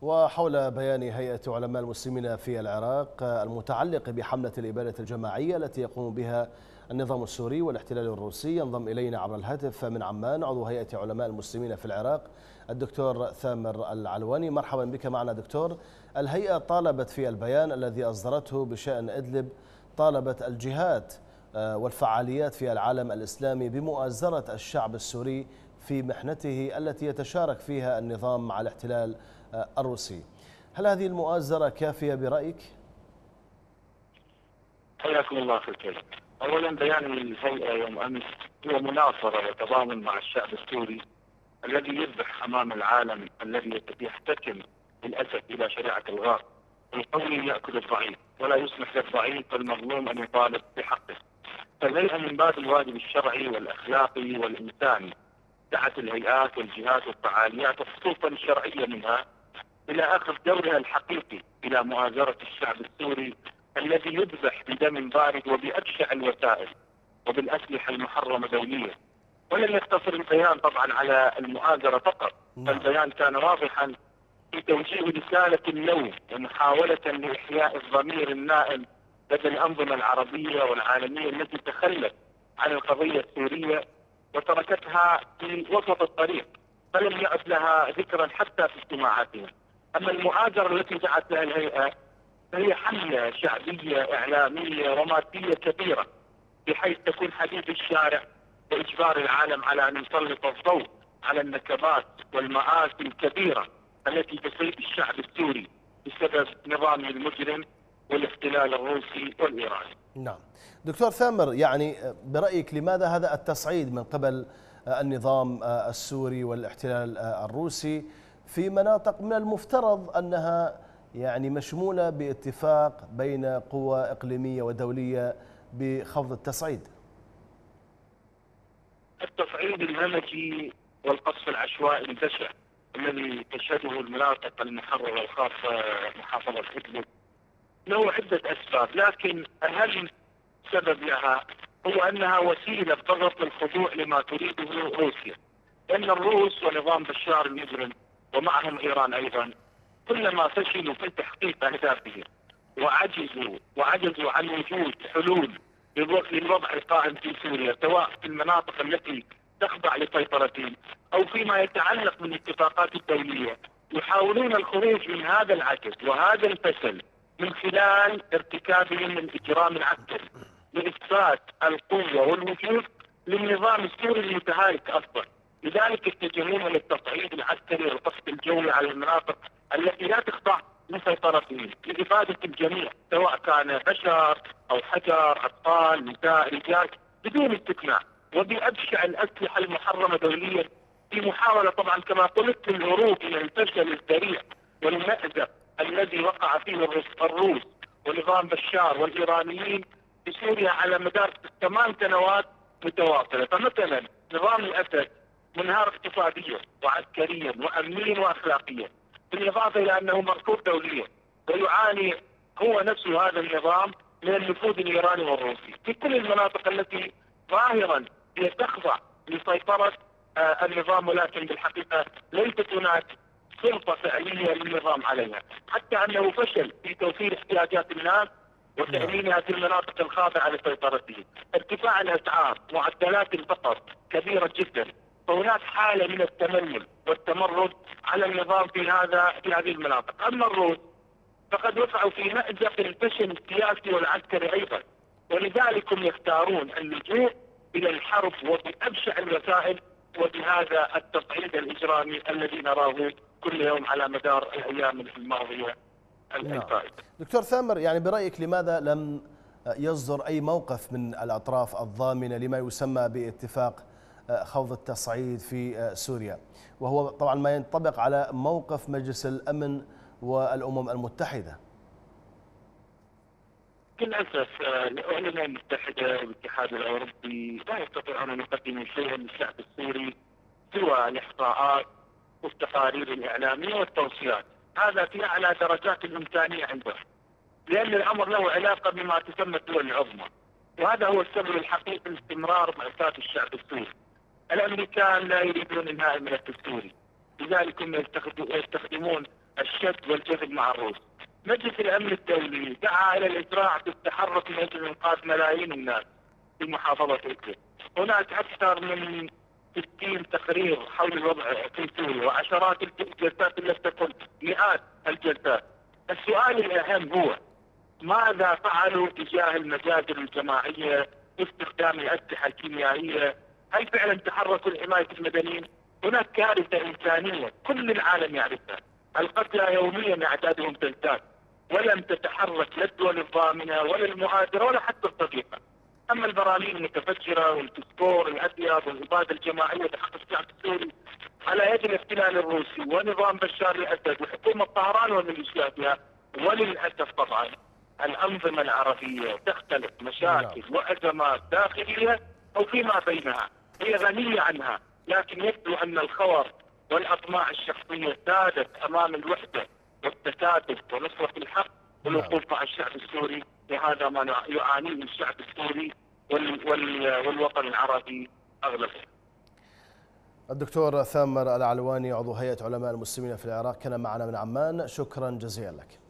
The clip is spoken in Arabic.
وحول بيان هيئة علماء المسلمين في العراق المتعلق بحملة الإبادة الجماعية التي يقوم بها النظام السوري والاحتلال الروسي، ينضم إلينا عبر الهاتف من عمان عضو هيئة علماء المسلمين في العراق الدكتور ثامر العلواني. مرحبا بك معنا دكتور. الهيئة طالبت في البيان الذي أصدرته بشأن إدلب، طالبت الجهات والفعاليات في العالم الإسلامي بمؤازرة الشعب السوري في محنته التي يتشارك فيها النظام مع الاحتلال الروسي. هل هذه المؤازرة كافية برأيك؟ حياكم الله في الكلام. اولا بيان الهيئه يوم امس هو مناصره وتضامن مع الشعب السوري الذي يذبح امام العالم الذي يحتكم للاسف الى شريعه الغار. القوي ياكل الضعيف ولا يسمح للضعيف المظلوم ان يطالب بحقه. فالهيئه من باب الواجب الشرعي والاخلاقي والانساني دعت الهيئات والجهات والفعاليات وخصوصا الشرعيه منها الى اخذ دورها الحقيقي الى مؤازره الشعب السوري الذي يذبح بدم بارد وبأبشع الوسائل وبالأسلحة المحرمة دوليا. ولم يقتصر البيان طبعا على المؤازرة فقط، فالبيان كان واضحا في توجيه رسالة اللوم ومحاولة لإحياء الضمير النائم لدى الأنظمة العربية والعالمية التي تخلت عن القضية السورية وتركتها في وسط الطريق فلم يعد لها ذكرا حتى في اجتماعاتها. أما المؤازرة التي دعت لها الهيئة فهي حملة شعبية إعلامية ومادية كبيرة بحيث تكون حديث الشارع وإجبار العالم على أن يسلط الضوء على النكبات والمآسي الكبيرة التي تصيب الشعب السوري بسبب نظام المجرم والاحتلال الروسي والإيراني. نعم دكتور ثامر، يعني برأيك لماذا هذا التصعيد من قبل النظام السوري والاحتلال الروسي في مناطق من المفترض أنها يعني مشمولة باتفاق بين قوى إقليمية ودولية بخفض التصعيد؟ التصعيد الهمجي والقصف العشوائي البشع الذي تشهده المناطق المحررة الخاصة محافظة إدلب له عدة أسباب، لكن أهم سبب لها هو أنها وسيلة ضغط الخضوع لما تريده روسيا. لأن الروس ونظام بشار المجرم ومعهم إيران أيضا كلما فشلوا في تحقيق أهدافهم وعجزوا عن وجود حلول للوضع القائم في سوريا سواء في المناطق التي تخضع لسيطرتهم أو فيما يتعلق بالاتفاقات الدولية، يحاولون الخروج من هذا العجز وهذا الفشل من خلال ارتكابهم الإجرام العسكري لإثبات القوة والوجود للنظام السوري المتهالك أصلا. لذلك يتجهون للتصعيد العسكري والقصف الجوي على المناطق التي لا تخضع لسيطرتهم لإفادة الجميع سواء كان بشر أو حجر، أطفال، نساء، رجال بدون استثناء وبأبشع الأسلحة المحرمة دوليا في محاولة طبعا كما قلت للهروب من الفشل الذريع والمأزق الذي وقع فيه الروس ونظام بشار والإيرانيين في سوريا على مدار 8 سنوات متواصلة. فمثلا نظام الأسد منهار اقتصاديا وعسكريا وأمنيا وأخلاقيا، بالإضافة إلى أنه مرفوض دوليا ويعاني هو نفسه هذا النظام من النفوذ الإيراني والروسي في كل المناطق التي ظاهرا هي تخضع لسيطرة النظام، ولكن بالحقيقة ليست هناك سلطة فعلية للنظام عليها، حتى أنه فشل في توفير احتياجات الناس وتأمينها في المناطق الخاضعة لسيطرته. ارتفاع الأسعار، معدلات الفقر كبيرة جدا، فهناك حالة من التملل والتمرد على النظام في هذه المناطق. أما الروس فقد وقعوا في مأزق الفشل السياسي والعسكري أيضا، ولذلك هم يختارون اللجوء إلى الحرب وبأبشع الوسائل وبهذا التصعيد الإجرامي الذي نراه كل يوم على مدار الأيام الماضية الفائتة. دكتور ثامر، يعني برأيك لماذا لم يصدر أي موقف من الأطراف الضامنة لما يسمى باتفاق خوض التصعيد في سوريا، وهو طبعا ما ينطبق على موقف مجلس الأمن والأمم المتحدة؟ للأسف الأمم المتحدة والاتحاد الأوروبي لا يستطيعون أن يقدموا شيئا للشعب السوري سوى الإحصاءات والتقارير الإعلامية والتوصيات. هذا في أعلى درجات الإمكانية عندهم، لأن الأمر له علاقة بما تسمى الدول العظمى، وهذا هو السبب الحقيقي لاستمرار مأساة الشعب السوري. الأمريكان لا يريدون إنهاء الملف السوري، لذلك هم يستخدمون الشد والجذب مع الروس. مجلس الامن الدولي دعا الى الاسراع في التحرك من اجل انقاذ ملايين الناس في محافظه ادلب. هناك اكثر من 60 تقرير حول الوضع في سوريا وعشرات الجلسات التي تكون مئات الجلسات. السؤال الاهم هو ماذا فعلوا تجاه المجازر الجماعيه باستخدام الاسلحه الكيميائيه؟ هل فعلا تحركوا لحمايه المدنيين؟ هناك كارثه انسانيه كل العالم يعرفها. القتلى يوميا اعدادهم تزداد، ولم تتحرك لا الدول الضامنه ولا المؤازره ولا حتى الصديقه. اما البراميل المتفجره والفسفور الابيض والاباده الجماعيه بحق الشعب السوري على يد الاحتلال الروسي ونظام بشار الاسد وحكومه طهران وميليشياتها، وللاسف طبعا الانظمه العربيه تختلف مشاكل وازمات داخليه او فيما بينها، هي غنيه عنها، لكن يبدو ان الخور والاطماع الشخصيه سادت امام الوحده والتكاتف ونصره الحق والوقوف مع الشعب السوري، وهذا ما يعانيه الشعب السوري والوطن العربي اغلبه. الدكتور ثامر العلواني عضو هيئة علماء المسلمين في العراق كان معنا من عمان، شكرا جزيلا لك.